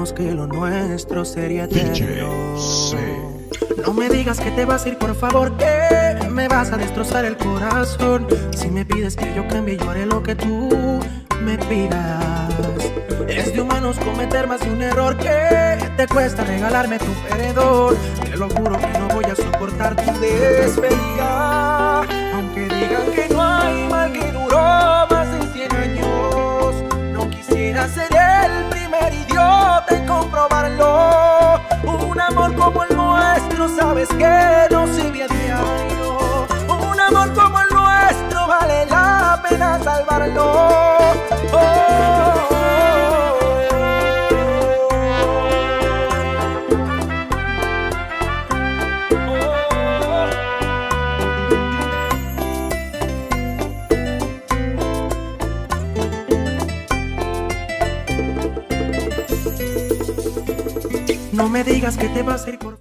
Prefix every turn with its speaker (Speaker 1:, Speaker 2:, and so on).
Speaker 1: dijimos que lo nuestro sería eterno.
Speaker 2: DJ.
Speaker 1: No me digas que te vas a ir, por favor, que me vas a destrozar el corazón. Si me pides que yo cambie, yo haré lo que tú me pidas. Es de humanos cometer más de un error, que te cuesta regalarme tu perdón. Te lo juro que no voy a soportar tu despedida. Aunque digan que no hay mal que duró más de 100 años, no quisiera ser el primer idiota en comprobarlo. Un amor como el nuestro, sabes que no se ve a diario. Un amor como el nuestro vale la pena salvarlo. No me digas que te vas a ir por